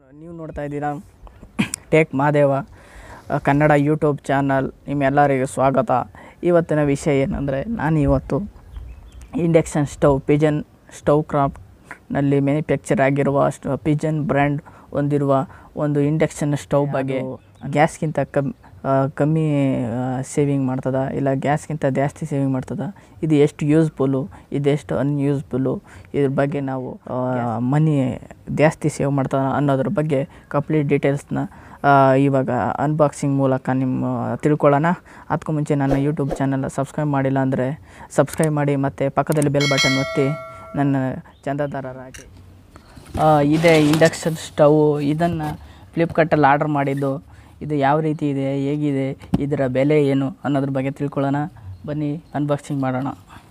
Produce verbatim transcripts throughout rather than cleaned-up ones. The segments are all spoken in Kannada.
ನೀವು ನೋಡ್ತಾ ಇದ್ದೀರಾ tech Mahadeva Kannada YouTube channel. ನಿಮ್ಮೆಲ್ಲರಿಗೂ ಸ್ವಾಗತ. ಇವತ್ತಿನ ವಿಷಯ ಏನಂದರೆ, ನಾನು ಇವತ್ತು ಇಂಡಕ್ಷನ್ ಸ್ಟವ್ ಪಿಜನ್ ಸ್ಟವ್ ಕ್ರಾಫ್ಟ್ನಲ್ಲಿ ಮ್ಯಾನುಫ್ಯಾಕ್ಚರ್ ಆಗಿರುವ ಪಿಜನ್ ಬ್ರ್ಯಾಂಡ್ ಹೊಂದಿರುವ ಒಂದು ಇಂಡಕ್ಷನ್ ಸ್ಟವ್ ಬಗ್ಗೆ, ಗ್ಯಾಸ್ಗಿಂತ ಕಮ್ ಕಮ್ಮಿ ಸೇವಿಂಗ್ ಮಾಡ್ತದ ಇಲ್ಲ ಗ್ಯಾಸ್ಗಿಂತ ಜಾಸ್ತಿ ಸೇವಿಂಗ್ ಮಾಡ್ತದ, ಇದು ಎಷ್ಟು ಯೂಸ್ಫುಲ್ಲು, ಇದೆಷ್ಟು ಅನ್ಯೂಸ್ಫುಲ್ಲು, ಇದ್ರ ಬಗ್ಗೆ ನಾವು ಮನಿ ಜಾಸ್ತಿ ಸೇವ್ ಮಾಡ್ತದ ಅನ್ನೋದ್ರ ಬಗ್ಗೆ ಕಂಪ್ಲೀಟ್ ಡೀಟೇಲ್ಸ್ನ ಇವಾಗ ಅನ್ಬಾಕ್ಸಿಂಗ್ ಮೂಲಕ ನಿಮ್ಮ ತಿಳ್ಕೊಳ್ಳೋಣ. ಅದಕ್ಕೂ ಮುಂಚೆ ನನ್ನ ಯೂಟ್ಯೂಬ್ ಚಾನಲ್ ಸಬ್ಸ್ಕ್ರೈಬ್ ಮಾಡಿಲ್ಲ ಅಂದರೆ ಸಬ್ಸ್ಕ್ರೈಬ್ ಮಾಡಿ ಮತ್ತು ಪಕ್ಕದಲ್ಲಿ ಬೆಲ್ ಬಟನ್ ಒತ್ತಿ ನನ್ನ ಚಂದಾದಾರರಾಗಿ. ಇದೇ ಇಂಡಕ್ಷನ್ ಸ್ಟವ್, ಇದನ್ನು ಫ್ಲಿಪ್ಕಾರ್ಟಲ್ಲಿ ಆರ್ಡರ್ ಮಾಡಿದ್ದು. ಇದು ಯಾವ ರೀತಿ ಇದೆ, ಹೇಗಿದೆ, ಇದರ ಬೆಲೆ ಏನು ಅನ್ನೋದ್ರ ಬಗ್ಗೆ ತಿಳ್ಕೊಳ್ಳೋಣ. ಬನ್ನಿ ಅನ್ಬಾಕ್ಸಿಂಗ್ ಮಾಡೋಣ.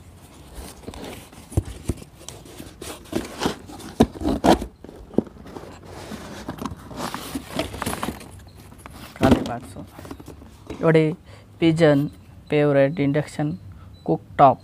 ಖಾಲಿ ಬಾಕ್ಸು ನೋಡಿ, Pigeon favourite induction cooktop.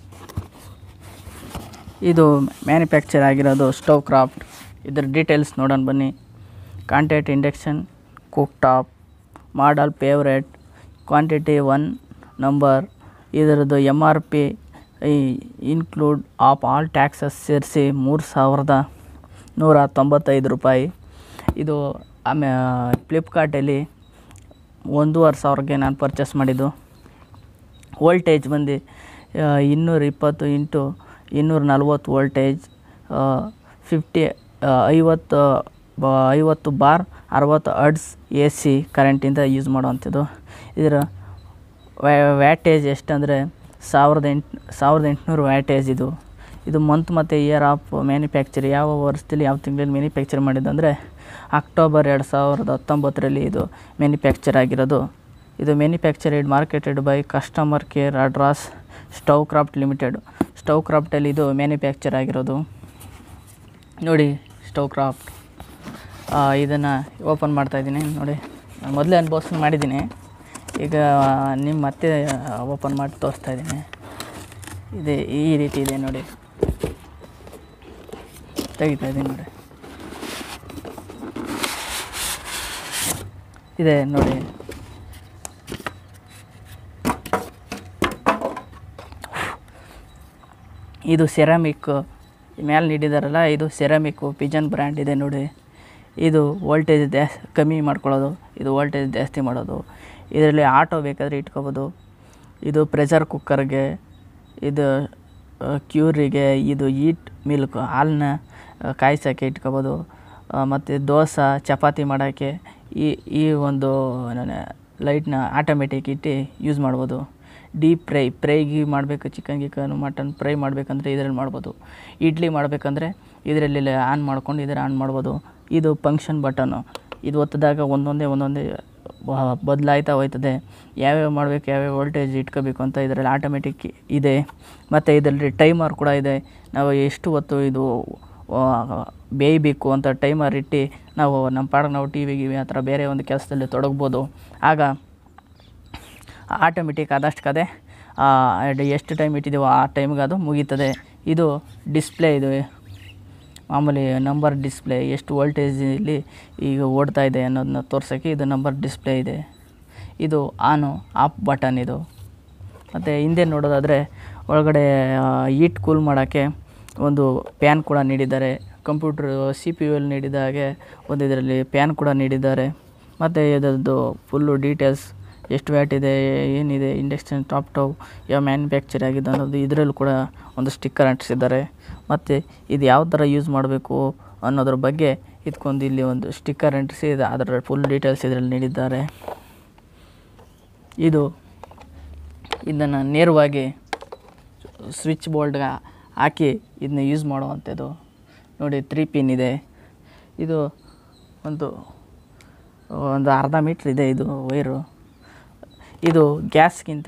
ಇದು ಮ್ಯಾನುಫ್ಯಾಕ್ಚರ್ ಆಗಿರೋದು ಸ್ಟವ್ ಕ್ರಾಫ್ಟ್. ಇದರ ಡೀಟೇಲ್ಸ್ ನೋಡೋಣ ಬನ್ನಿ. Contact induction cooktop, model favourite, quantity one, number. ಇದರದ್ದು M R P include of all taxes ಸೇರಿಸಿ ಮೂರು ಸಾವಿರದ ನೂರ ತೊಂಬತ್ತೈದು ರೂಪಾಯಿ. ಇದು ಆಮೇ ಫ್ಲಿಪ್ಕಾರ್ಟಲ್ಲಿ ಒಂದೂವರೆ ಸಾವಿರಕ್ಕೆ ನಾನು ಪರ್ಚೇಸ್ ಮಾಡಿದ್ದು. ವೋಲ್ಟೇಜ್ ಬಂದು ಇನ್ನೂರ ಇಪ್ಪತ್ತು ಇಂಟು ಇನ್ನೂರ ನಲ್ವತ್ತು ವೋಲ್ಟೇಜ್, ಫಿಫ್ಟಿ ಐವತ್ತು ಐವತ್ತು ಬಾರ್ ಅರವತ್ತು ಹರ್ಟ್ಸ್ ಎ ಸಿ ಕರೆಂಟಿಂದ ಯೂಸ್ ಮಾಡುವಂಥದ್ದು. ಇದರ ವ್ಯಾಟೇಜ್ ಎಷ್ಟಂದರೆ ಸಾವಿರದ ಎಂಟು ಸಾವಿರದ ಎಂಟುನೂರು ವ್ಯಾಟೇಜ್. ಇದು ಇದು ಮಂತ್ ಮತ್ತು ಇಯರ್ ಆಫ್ ಮ್ಯಾನುಫ್ಯಾಕ್ಚರ್, ಯಾವ ವರ್ಷದಲ್ಲಿ ಯಾವ ತಿಂಗಳಲ್ಲಿ ಮ್ಯಾನುಫ್ಯಾಕ್ಚರ್ ಮಾಡಿದ್ದು ಅಂದರೆ ಅಕ್ಟೋಬರ್ ಎರಡು ಸಾವಿರದ ಹತ್ತೊಂಬತ್ತರಲ್ಲಿ ಇದು ಮ್ಯಾನುಫ್ಯಾಕ್ಚರ್ ಆಗಿರೋದು. ಇದು manufactured marketed by customer care address Stove Kraft limited. Stove ಕ್ರಾಫ್ಟಲ್ಲಿ ಇದು ಮ್ಯಾನುಫ್ಯಾಕ್ಚರ್ ಆಗಿರೋದು. ನೋಡಿ ಸ್ಟವ್ ಕ್ರಾಫ್ಟ್. ಇದನ್ನು ಓಪನ್ ಮಾಡ್ತಾಯಿದ್ದೀನಿ ನೋಡಿ. ನಾನು ಮೊದಲೇ ಅನ್ಬಾಕ್ಸಿಂಗ್ ಮಾಡಿದ್ದೀನಿ, ಈಗ ನಿಮ್ಮ ಮತ್ತೆ ಓಪನ್ ಮಾಡಿ ತೋರಿಸ್ತಾ ಇದ್ದೀನಿ. ಇದೆ ಈ ರೀತಿ ಇದೆ ನೋಡಿ, ತೆಗಿತಾ ಇದ್ದೀನಿ ನೋಡಿ. ಇದೆ ನೋಡಿ, ಇದು ಸೆರಾಮಿಕ್ ಮೇಲೆ ನೀಡಿದಾರಲ್ಲ, ಇದು ಸೆರಾಮಿಕ್ಕು ಪಿಜನ್ ಬ್ರ್ಯಾಂಡ್ ಇದೆ ನೋಡಿ. ಇದು ವೋಲ್ಟೇಜ್ ಜಾಸ್ತಿ ಕಮ್ಮಿ ಮಾಡ್ಕೊಳ್ಳೋದು, ಇದು ವೋಲ್ಟೇಜ್ ಜಾಸ್ತಿ ಮಾಡೋದು. ಇದರಲ್ಲಿ ಆಟೋ ಬೇಕಾದರೆ ಇಟ್ಕೋಬೋದು. ಇದು ಪ್ರೆಷರ್ ಕುಕ್ಕರ್ಗೆ, ಇದು ಕ್ಯೂರಿಗೆ, ಇದು ಈಟ್ ಮಿಲ್ಕ್ ಹಾಲನ್ನ ಕಾಯಿಸೋಕ್ಕೆ ಇಟ್ಕೋಬೋದು. ಮತ್ತು ದೋಸೆ ಚಪಾತಿ ಮಾಡೋಕ್ಕೆ ಈ ಈ ಒಂದು ಲೈಟ್ನ ಆಟೋಮೆಟಿಕ್ ಇಟ್ಟು ಯೂಸ್ ಮಾಡ್ಬೋದು. ಡೀಪ್ ಫ್ರೈ ಫ್ರೈಗೆ ಮಾಡಬೇಕು, ಚಿಕನ್ ಗಿಕನ್ ಮಟನ್ ಫ್ರೈ ಮಾಡಬೇಕಂದ್ರೆ ಇದರಲ್ಲಿ ಮಾಡ್ಬೋದು. ಇಡ್ಲಿ ಮಾಡಬೇಕಂದ್ರೆ ಇದರಲ್ಲಿ ಆನ್ ಮಾಡ್ಕೊಂಡು ಇದರ ಆನ್ ಮಾಡ್ಬೋದು. ಇದು ಫಂಕ್ಷನ್ ಬಟನು, ಇದು ಒತ್ತಿದಾಗ ಒಂದೊಂದೇ ಒಂದೊಂದೇ ಬದಲಾಯ್ತಾ ಹೋಯ್ತದೆ. ಯಾವ್ಯಾವ ಮಾಡಬೇಕು, ಯಾವ್ಯಾವ ವೋಲ್ಟೇಜ್ ಇಟ್ಕೋಬೇಕು ಅಂತ ಇದರಲ್ಲಿ ಆಟೋಮೆಟಿಕ್ ಇದೆ. ಮತ್ತು ಇದರಲ್ಲಿ ಟೈಮರ್ ಕೂಡ ಇದೆ. ನಾವು ಎಷ್ಟು ಹೊತ್ತು ಇದು ಬೇಯಬೇಕು ಅಂತ ಟೈಮರ್ ಇಟ್ಟು ನಾವು ನಮ್ಮ ಪಾಡಿಗೆ ನಾವು ಟಿ ವಿ ಗಿವಿ ಆ ಥರ ಬೇರೆ ಒಂದು ಕೆಲಸದಲ್ಲಿ ತೊಡಗ್ಬೋದು. ಆಗ ಆಟೋಮೆಟಿಕ್ ಆದಷ್ಟಕ್ಕದೆ ಎಷ್ಟು ಟೈಮ್ ಇಟ್ಟಿದ್ದೀವೋ ಆ ಟೈಮ್ಗೆ ಅದು ಮುಗೀತದೆ. ಇದು ಡಿಸ್ಪ್ಲೇ, ಇದು ಮಾಮೂಲಿ ನಂಬರ್ ಡಿಸ್ಪ್ಲೇ, ಎಷ್ಟು ವೋಲ್ಟೇಜಲ್ಲಿ ಈಗ ಓಡ್ತಾ ಇದೆ ಅನ್ನೋದನ್ನ ತೋರ್ಸೋಕ್ಕೆ ಇದು ನಂಬರ್ ಡಿಸ್ಪ್ಲೇ ಇದೆ. ಇದು ಆನು ಆಫ್ ಬಟನ್ ಇದು. ಮತ್ತು ಹಿಂದೆ ನೋಡೋದಾದರೆ ಒಳಗಡೆ ಹೀಟ್ ಕೂಲ್ ಮಾಡೋಕ್ಕೆ ಒಂದು ಪ್ಯಾನ್ ಕೂಡ ನೀಡಿದ್ದಾರೆ. Computer C P U L ನೀಡಿದ ಹಾಗೆ ಒಂದು ಇದರಲ್ಲಿ ಪ್ಯಾನ್ ಕೂಡ ನೀಡಿದ್ದಾರೆ. ಮತ್ತು ಇದರದ್ದು ಫುಲ್ಲು ಡೀಟೇಲ್ಸ್, ಎಷ್ಟು ವ್ಯಾಟ್ ಇದೆ, ಏನಿದೆ, ಇಂಡಕ್ಷನ್ ಟಾಪ್ ಟವ್ ಯಾವ ಮ್ಯಾನುಫ್ಯಾಕ್ಚರ್ ಆಗಿದೆ ಅನ್ನೋದು ಇದರಲ್ಲೂ ಕೂಡ ಒಂದು ಸ್ಟಿಕ್ಕರ್ ಅಂಟಿಸಿದ್ದಾರೆ. ಮತ್ತು ಇದು ಯಾವ ಥರ ಯೂಸ್ ಮಾಡಬೇಕು ಅನ್ನೋದ್ರ ಬಗ್ಗೆ ಇದಕ್ಕೊಂದು ಇಲ್ಲಿ ಒಂದು ಸ್ಟಿಕ್ಕರ್ ಅಂಟಿಸಿ ಅದರ ಫುಲ್ ಡೀಟೇಲ್ಸ್ ಇದರಲ್ಲಿ ನೀಡಿದ್ದಾರೆ. ಇದು ಇದನ್ನು ನೇರವಾಗಿ ಸ್ವಿಚ್ ಬೋರ್ಡ್ಗೆ ಹಾಕಿ ಇದನ್ನ ಯೂಸ್ ಮಾಡುವಂಥದ್ದು ನೋಡಿ. ತ್ರೀ ಪಿನ್ ಇದೆ. ಇದು ಒಂದು ಒಂದು ಅರ್ಧ ಮೀಟ್ರ್ ಇದೆ ಇದು ವೈರು. ಇದು ಗ್ಯಾಸ್ಗಿಂತ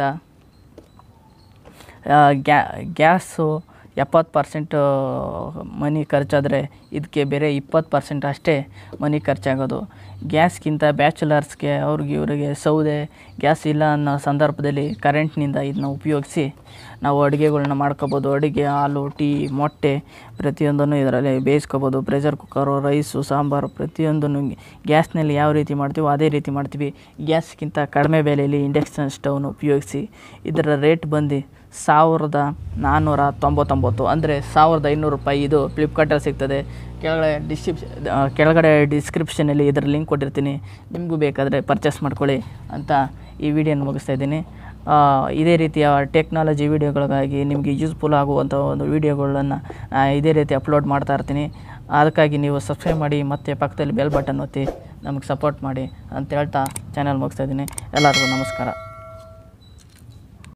ಗ್ಯಾ ಗ್ಯಾಸು ಎಪ್ಪತ್ತು ಪರ್ಸೆಂಟು ಮನಿ ಖರ್ಚಾದರೆ ಇದಕ್ಕೆ ಬೇರೆ ಇಪ್ಪತ್ತು ಪರ್ಸೆಂಟ್ ಅಷ್ಟೇ ಮನಿ ಖರ್ಚಾಗೋದು. ಗ್ಯಾಸ್ಗಿಂತ ಬ್ಯಾಚುಲರ್ಸ್ಗೆ ಅವ್ರಿಗೆ ಇವರಿಗೆ ಸೌದೆ ಗ್ಯಾಸ್ ಇಲ್ಲ ಅನ್ನೋ ಸಂದರ್ಭದಲ್ಲಿ ಕರೆಂಟ್ನಿಂದ ಇದನ್ನ ಉಪಯೋಗಿಸಿ ನಾವು ಅಡುಗೆಗಳ್ನ ಮಾಡ್ಕೋಬೋದು. ಅಡುಗೆ, ಹಾಲು, ಟೀ, ಮೊಟ್ಟೆ ಪ್ರತಿಯೊಂದನ್ನು ಇದರಲ್ಲಿ ಬೇಯಿಸ್ಕೋಬೋದು. ಪ್ರೆಷರ್ ಕುಕ್ಕರು, ರೈಸು, ಸಾಂಬಾರು ಪ್ರತಿಯೊಂದನ್ನು ಗ್ಯಾಸ್ನಲ್ಲಿ ಯಾವ ರೀತಿ ಮಾಡ್ತೀವೋ ಅದೇ ರೀತಿ ಮಾಡ್ತೀವಿ. ಗ್ಯಾಸ್ಗಿಂತ ಕಡಿಮೆ ಬೆಲೆಯಲ್ಲಿ ಇಂಡಕ್ಷನ್ ಸ್ಟವ್ನ ಉಪಯೋಗಿಸಿ. ಇದರ ರೇಟ್ ಬಂದು ಸಾವಿರದ ನಾನ್ನೂರ ತೊಂಬತ್ತೊಂಬತ್ತು ಅಂದರೆ ಸಾವಿರದ ಐನೂರು ರೂಪಾಯಿ. ಇದು ಫ್ಲಿಪ್ಕಾರ್ಟಲ್ಲಿ ಸಿಗ್ತದೆ. ಕೆಳಗಡೆ ಡಿಸ್ಕ್ರಿಪ್ ಕೆಳಗಡೆ ಡಿಸ್ಕ್ರಿಪ್ಷನಲ್ಲಿ ಇದರ ಲಿಂಕ್ ಕೊಟ್ಟಿರ್ತೀನಿ. ನಿಮಗೂ ಬೇಕಾದರೆ ಪರ್ಚೇಸ್ ಮಾಡ್ಕೊಳ್ಳಿ ಅಂತ ಈ ವಿಡಿಯೋನ ಮುಗಿಸ್ತಾ ಇದ್ದೀನಿ. ಇದೇ ರೀತಿಯ ಟೆಕ್ನಾಲಜಿ ವೀಡಿಯೋಗಳಿಗಾಗಿ ನಿಮಗೆ ಯೂಸ್ಫುಲ್ ಆಗುವಂಥ ಒಂದು ವೀಡಿಯೋಗಳನ್ನು ಇದೇ ರೀತಿ ಅಪ್ಲೋಡ್ ಮಾಡ್ತಾ ಇರ್ತೀನಿ. ಅದಕ್ಕಾಗಿ ನೀವು ಸಬ್ಸ್ಕ್ರೈಬ್ ಮಾಡಿ ಮತ್ತು ಪಕ್ಕದಲ್ಲಿ ಬೆಲ್ ಬಟನ್ ಒತ್ತಿ ನಮಗೆ ಸಪೋರ್ಟ್ ಮಾಡಿ ಅಂತ ಹೇಳ್ತಾ ಚಾನಲ್ ಮುಗಿಸ್ತಾ ಇದ್ದೀನಿ. ಎಲ್ಲರಿಗೂ ನಮಸ್ಕಾರ.